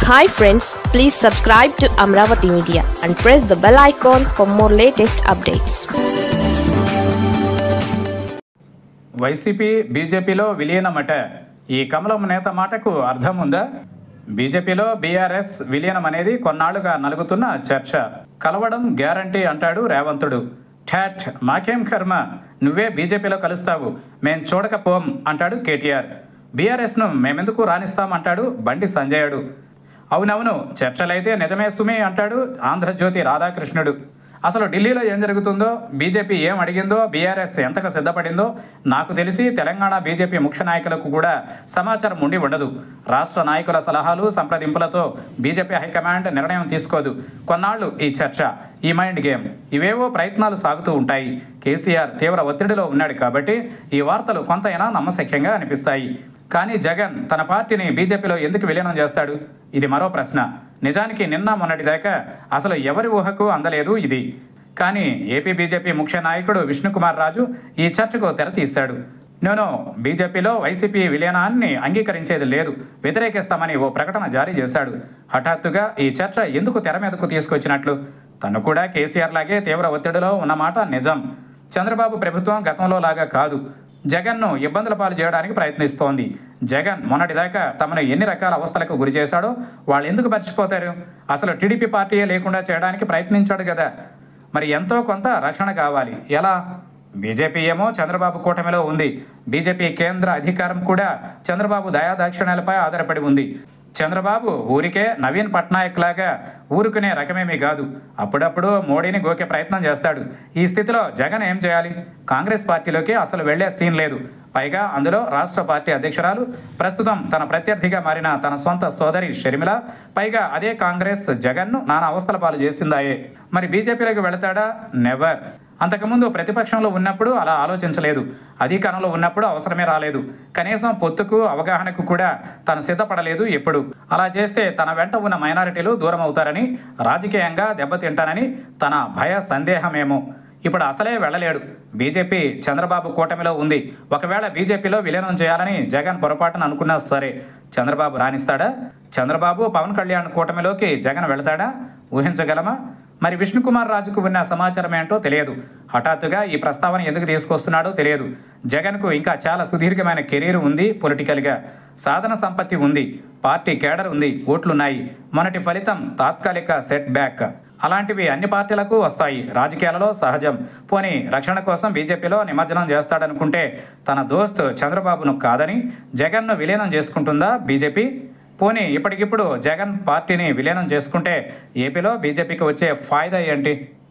Hi friends, please subscribe to Amravati Media and press the bell icon for more latest updates. YCP బీజేపీలో విలీనమట. ఈ కమలం నేత మాటకు అర్థం ఉందా? బీజేపీలో బీఆర్ఎస్ విలీనం అనేది కొన్నాళ్లుగా నలుగుతున్న చర్చ. కలవడం గ్యారంటీ అంటాడు రేవంతుడు. ఠాట్ మాకేం కర్మ, నువ్వే బీజేపీలో కలుస్తావు, మేం చూడకపోం అంటాడు కేటీఆర్. బీఆర్ఎస్ను మేమెందుకు రాణిస్తామంటాడు బండి సంజయుడు. అవునవును, చర్చలైతే నిజమే సుమి అంటాడు ఆంధ్రజ్యోతి రాధాకృష్ణుడు. అసలు ఢిల్లీలో ఏం జరుగుతుందో, బీజేపీ ఏం అడిగిందో, బీఆర్ఎస్ ఎంతగా సిద్ధపడిందో నాకు తెలిసి తెలంగాణ బీజేపీ ముఖ్య నాయకులకు కూడా సమాచారం ఉండి ఉండదు. రాష్ట్ర నాయకుల సలహాలు సంప్రదింపులతో బీజేపీ హైకమాండ్ నిర్ణయం తీసుకోదు. కొన్నాళ్ళు ఈ చర్చ, ఈ మైండ్ గేమ్, ఇవేవో ప్రయత్నాలు సాగుతూ ఉంటాయి. కేసీఆర్ తీవ్ర ఒత్తిడిలో ఉన్నాడు కాబట్టి ఈ వార్తలు కొంతైనా నమ్మశక్యంగా అనిపిస్తాయి. కానీ జగన్ తన పార్టీని బీజేపీలో ఎందుకు విలీనం చేస్తాడు? ఇది మరో ప్రశ్న. నిజానికి నిన్న మొన్నటిదాకా అసలు ఎవరి ఊహకు అందలేదు ఇది. కానీ ఏపీ బీజేపీ ముఖ్య నాయకుడు విష్ణుకుమార్ రాజు ఈ చర్చకు తెరతీశాడు. నేను బీజేపీలో వైసీపీ విలీనాన్ని అంగీకరించేది లేదు, వ్యతిరేకిస్తామని ఓ ప్రకటన జారీ చేశాడు. హఠాత్తుగా ఈ చర్చ ఎందుకు తెర మీదకు తీసుకొచ్చినట్లు? తను కూడా కేసీఆర్ లాగే తీవ్ర ఒత్తిడిలో ఉన్నమాట నిజం. చంద్రబాబు ప్రభుత్వం గతంలో లాగా కాదు, జగన్ను ఇబ్బందుల పాలు చేయడానికి ప్రయత్నిస్తోంది. జగన్ మొన్నటిదాకా తమను ఎన్ని రకాల అవస్థలకు గురి చేశాడో వాళ్ళు ఎందుకు మర్చిపోతారు? అసలు టీడీపీ పార్టీయే లేకుండా చేయడానికి ప్రయత్నించాడు కదా. మరి ఎంతో కొంత రక్షణ కావాలి. ఎలా? బీజేపీ ఏమో చంద్రబాబు కూటమిలో ఉంది. బీజేపీ కేంద్ర అధికారం కూడా చంద్రబాబు దయాదాక్షిణ్యాలపై ఆధారపడి ఉంది. చంద్రబాబు ఊరికే నవీన్ పట్నాయక్ లాగా ఊరుకునే రకమేమీ కాదు. అప్పుడప్పుడు మోడీని గోకే ప్రయత్నం చేస్తాడు. ఈ స్థితిలో జగన్ ఏం చేయాలి? కాంగ్రెస్ పార్టీలోకి అసలు వెళ్లే సీన్ లేదు. పైగా అందులో రాష్ట్ర పార్టీ అధ్యక్షురాలు, ప్రస్తుతం తన ప్రత్యర్థిగా మారిన తన సొంత సోదరి షర్మిల, పైగా అదే కాంగ్రెస్ జగన్ను నానా అవస్థల పాలు చేసిందాయే. మరి బీజేపీలోకి వెళతాడా? నెవర్. అంతకుముందు ప్రతిపక్షంలో ఉన్నప్పుడు అలా ఆలోచించలేదు. అధికారంలో ఉన్నప్పుడు అవసరమే రాలేదు. కనీసం పొత్తుకు అవగాహనకు కూడా తను సిద్ధపడలేదు ఎప్పుడు. అలా చేస్తే తన వెంట ఉన్న మైనారిటీలు దూరం అవుతారని, రాజకీయంగా దెబ్బతింటానని తన భయ సందేహమేమో. ఇప్పుడు అసలే వెళ్ళలేడు. బీజేపీ చంద్రబాబు కూటమిలో ఉంది. ఒకవేళ బీజేపీలో విలీనం చేయాలని జగన్ పొరపాటున అనుకున్నా సరే, చంద్రబాబు రాణిస్తాడా? చంద్రబాబు పవన్ కళ్యాణ్ కూటమిలోకి జగన్ వెళతాడా? ఊహించగలమా? మరి విష్ణుకుమార్ రాజుకు ఉన్న సమాచారం ఏంటో తెలియదు. హఠాత్తుగా ఈ ప్రస్తావన ఎందుకు తీసుకొస్తున్నాడో తెలియదు. జగన్కు ఇంకా చాలా సుదీర్ఘమైన కెరీర్ ఉంది. పొలిటికల్గా సాధన సంపత్తి ఉంది, పార్టీ కేడర్ ఉంది, ఓట్లున్నాయి. మొన్నటి ఫలితం తాత్కాలిక సెట్ బ్యాక్. అలాంటివి అన్ని పార్టీలకు వస్తాయి, రాజకీయాలలో సహజం. పోనీ రక్షణ కోసం బీజేపీలో నిమజ్జనం చేస్తాడనుకుంటే తన దోస్త్ చంద్రబాబును కాదని జగన్ను విలీనం చేసుకుంటుందా బీజేపీ? పోనీ ఇప్పటికిప్పుడు జగన్ పార్టీని విలీనం చేసుకుంటే ఏపీలో బీజేపీకి వచ్చే ఫాయిదా ఏంటి?